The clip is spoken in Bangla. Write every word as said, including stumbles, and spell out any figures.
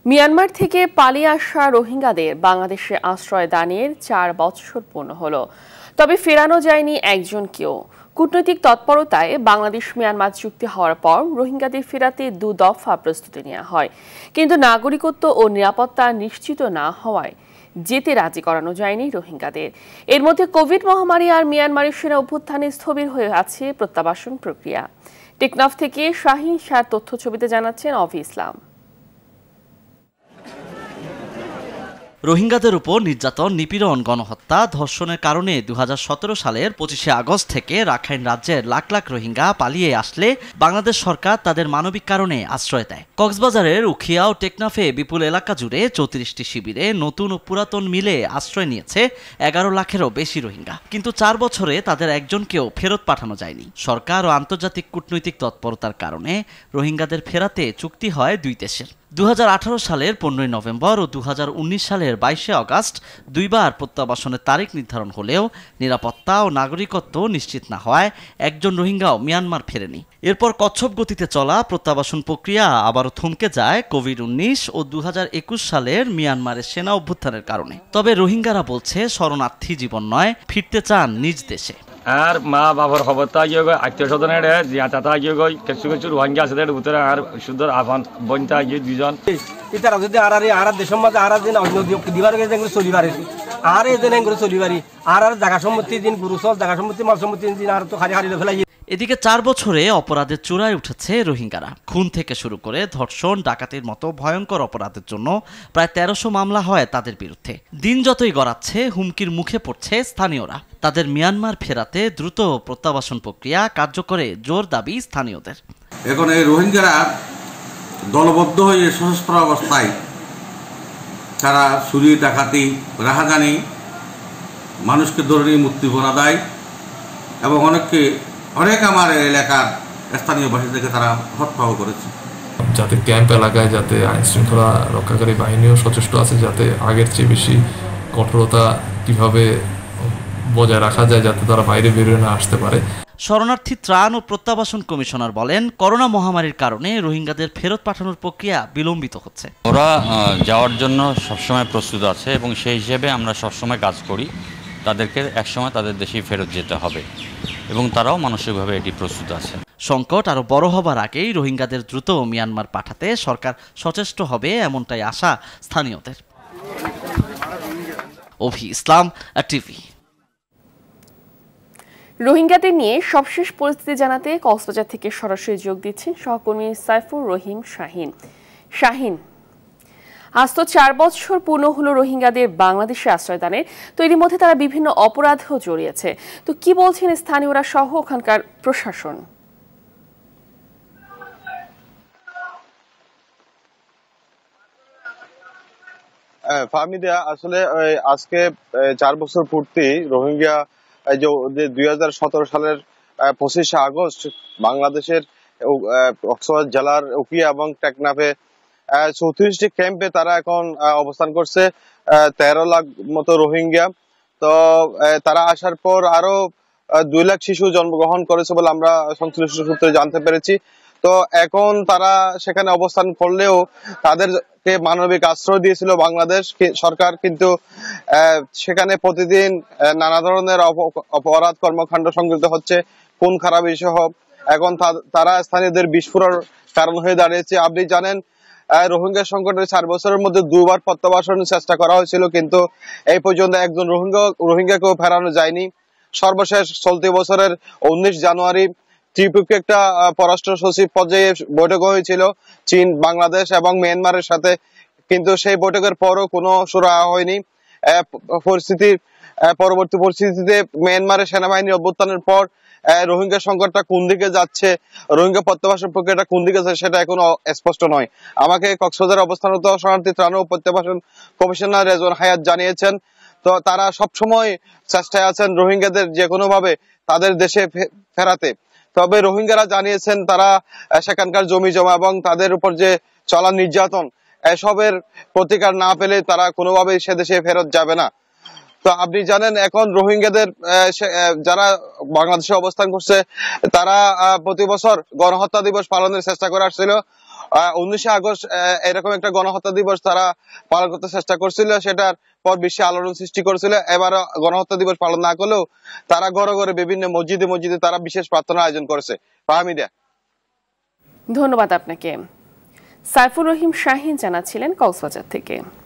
মিয়ানমার থেকে পালিয়ে আসা রোহিঙ্গাদের বাংলাদেশে আশ্রয় দানের চার বছর পূর্ণ হলো, তবে ফেরানো যায়নি একজনকেও। কূটনৈতিক তৎপরতায় বাংলাদেশ মিয়ানমার চুক্তি হওয়ার পর রোহিঙ্গাদের ফেরাতে দু দফা প্রস্তুতি নেওয়া হয়, কিন্তু নাগরিকত্ব ও নিরাপত্তা নিশ্চিত না হওয়ায় যেতে রাজি করানো যায়নি রোহিঙ্গাদের। এর মধ্যে কোভিড মহামারী আর মিয়ানমারের সেনা অভ্যুত্থানে স্থবির হয়ে আছে প্রত্যাবাসন প্রক্রিয়া। টেকনাফ থেকে শাহীন শাহর তথ্য ছবিতে জানাচ্ছেন অভি ইসলাম। রোহিঙ্গাদের উপর নির্যাতন, নিপীড়ন, গণহত্যা, ধর্ষণের কারণে দুই হাজার সতেরো সালের পঁচিশে আগস্ট থেকে রাখাইন রাজ্যের লাখ লাখ রোহিঙ্গা পালিয়ে আসলে বাংলাদেশ সরকার তাদের মানবিক কারণে আশ্রয় দেয়। কক্সবাজারের উখিয়া ও টেকনাফে বিপুল এলাকা জুড়ে চৌত্রিশটি শিবিরে নতুন ও পুরাতন মিলে আশ্রয় নিয়েছে এগারো লাখেরও বেশি রোহিঙ্গা, কিন্তু চার বছরে তাদের একজনকেও ফেরত পাঠানো যায়নি। সরকার ও আন্তর্জাতিক কূটনৈতিক তৎপরতার কারণে রোহিঙ্গাদের ফেরাতে চুক্তি হয় দুই দেশের। দু হাজার আঠারো সালের পনেরোই নভেম্বর ও দু হাজার উনিশ সালের বাইশে আগস্ট দুইবার প্রত্যাবাসনের তারিখ নির্ধারণ হলেও নিরাপত্তা ও নাগরিকত্ব নিশ্চিত না হওয়ায় একজন রোহিঙ্গাও মিয়ানমার ফেরেনি। এরপর কচ্ছপ গতিতে চলা প্রত্যাবাসন প্রক্রিয়া আবারও থমকে যায় কোভিড উনিশ ও দু হাজার একুশ সালের মিয়ানমারের সেনা অভ্যুত্থানের কারণে। তবে রোহিঙ্গারা বলছে শরণার্থী জীবন নয়, ফিরতে চান নিজ দেশে। আর মা বাবার খবরটা গিয়ে গই আত্মীয় স্বজনের জিয়াটা গিয়ে গই কিছু কিছু রোহিঙ্গা আছে ভিতরে আর সুন্দর আফান বনটা গিয়ে দুজন ইতারা যদি আর আর দেশের মাঝে আর দিন অন্য দিবার গেছে চলিবারে আর এদিন এগুলো চলিবারি আর আর জায়গা সম্মতি দিন গুরুসল জায়গা সম্মতি মাল সম্মতি দিন আর তো খালি খালি ফেলাই। এদিকে চার বছরে অপরাধের চূড়ায় উঠেছে রোহিঙ্গারা। খুন থেকে শুরু করে ধর্ষণ, ডাকাতির মতো ভয়ঙ্কর অপরাধের জন্য প্রায় তেরোশো মামলা হয় তাদের বিরুদ্ধে। দিন যতই গড়াচ্ছে হুমকির মুখে পড়ছে স্থানীয়রা। তাদের মিয়ানমার ফেরাতে দ্রুত প্রত্যাবাসন প্রক্রিয়া কার্যকরে জোর দাবি স্থানীয়দের। এখন এই রোহিঙ্গারা দলবদ্ধ হয়ে সশস্ত্র অবস্থায় তারা চুরি, ডাকাতি, রাহাজানি, মানুষকে ধরে নিয়ে মুক্তিপণা দেয় এবং অনেককে অনেক আমার এলাকার স্থানীয় বাসিন্দাকে তারা হত্যাও করেছে। যাতে ক্যাম্প এলাকায় যাতে আইন শৃঙ্খলা রক্ষাকারী বাহিনীও সচেষ্ট আছে, যাতে আগের চেয়ে বেশি কঠোরতা কিভাবে বজায় রাখা যায়, যাতে তারা বাইরে বেরিয়ে না আসতে পারে। শরণার্থী ত্রাণ ও প্রত্যাবাসন কমিশনার বলেন, করোনা মহামারীর কারণে রোহিঙ্গাদের ফেরত পাঠানোর প্রক্রিয়া বিলম্বিত হচ্ছে। ওরা যাওয়ার জন্য সবসময় প্রস্তুত আছে এবং সেই হিসেবে আমরা সবসময় কাজ করি। তাদেরকে একসময় তাদের দেশেই ফেরত যেতে হবে এবং তারাও মানসিকভাবে এটি প্রস্তুত আছে। সংকট আরো বড় হবার আগেই রোহিঙ্গাদের দ্রুত মিয়ানমার পাঠাতে সরকার সচেষ্ট হবে, এমনটাই আশা স্থানীয়দের। অভি ইসলাম, টিভি। রোহিঙ্গাদের নিয়ে সবশেষ পরিস্থিতি জানাতে কক্সবাজার থেকে সরাসরি যোগ দিচ্ছেন সহকর্মী সাইফুর রহিম শাহীন। শাহীন, আজ তো চার বছর পূর্ণ হলো রোহিঙ্গাদের বাংলাদেশে আশ্রয়দানের, তো এর মধ্যে তারা বিভিন্ন অপরাধেও জড়িয়েছে। তো কি বলছেন স্থানীয়রা সহ ওখানকার প্রশাসন? ফাহমিদা, আসলে আজকে চার বছর পূর্তি রোহিঙ্গা যে দুই হাজার সতেরো সালের পঁচিশে আগস্ট বাংলাদেশের কক্সবাজার জেলার উখিয়া এবং টেকনাফে চৌত্রিশটি ক্যাম্পে তারা এখন অবস্থান করছে তেরো লাখ মতো রোহিঙ্গা। তো তারা আসার পর আরো দুই লাখ শিশু জন্মগ্রহণ করেছে বলে আমরা সংশ্লিষ্ট সূত্রে জানতে পেরেছি। তো এখন তারা সেখানে অবস্থান করলেও তাদেরকে মানবিক আশ্রয় দিয়েছিল বাংলাদেশ সরকার, কিন্তু সেখানে প্রতিদিন নানা ধরনের অপরাধ কর্মকাণ্ড সংঘটিত হচ্ছে, খুন খারাপি সহ। এখন তারা স্থানীয়দের বিস্ফোরণ কারণ হয়ে দাঁড়িয়েছে। আপনি জানেন, রোহিঙ্গা সংকটের চার বছরের মধ্যে দুবার প্রত্যাবাসনের চেষ্টা করা হয়েছিল, কিন্তু এই পর্যন্ত একজন রোহিঙ্গা রোহিঙ্গাকেও ফেরানো যায়নি। সর্বশেষ চলতি বছরের উনিশ জানুয়ারি ত্রিপুকে একটা পররাষ্ট্র সচিব পর্যায়ে বৈঠক হয়েছিল চীন, বাংলাদেশ এবং মিয়ানমারের সাথে, কিন্তু সেই বৈঠকের পরও কোনো সুরাহা হয়নি। পরিস্থিতির পরবর্তী পরিস্থিতিতে মিয়ানমারের সেনাবাহিনী অভ্যুত্থানের পর রোহিঙ্গা সংকটটা কোন দিকে যাচ্ছে, রোহিঙ্গা প্রত্যাবাসন প্রক্রিয়াটা কোন দিকে যাচ্ছে সেটা এখনো স্পষ্ট নয়। আমাকে কক্সবাজারে অবস্থানরত শরণার্থী ত্রাণ ও প্রত্যাবাসন কমিশনার রেজওয়ান হায়াত জানিয়েছেন, তো তারা সবসময় চেষ্টায় আছেন রোহিঙ্গাদের যে কোনো ভাবে তাদের দেশে ফেরাতে। তবে রোহিঙ্গারা জানিয়েছেন তারা সেখানকার জমি জমা এবং তাদের উপর যে চলা নির্যাতন, এসবের প্রতিকার না পেলে তারা কোনোভাবেই সে দেশে ফেরত যাবে না। তো আপনি জানেন, এখন রোহিঙ্গাদের যারা বাংলাদেশে অবস্থান করছে তারা প্রতি বছর গণহত্যা দিবস পালনের চেষ্টা করে আসছিল। উনিশে আগস্ট এরকম একটা গণহত্যা দিবস তারা পালন করতে চেষ্টা করছিল, সেটার পর বিশ্বে আলোড়ন সৃষ্টি করেছিল। এবার গণহত্যা দিবস পালন না করলেও তারা ঘরে ঘরে বিভিন্ন মসজিদে মসজিদে তারা বিশেষ প্রার্থনা আয়োজন করেছে। ফাহমিদা, ধন্যবাদ আপনাকে। সাইফুর রহিম শাহিন জানাচ্ছিলেন কক্সবাজার থেকে।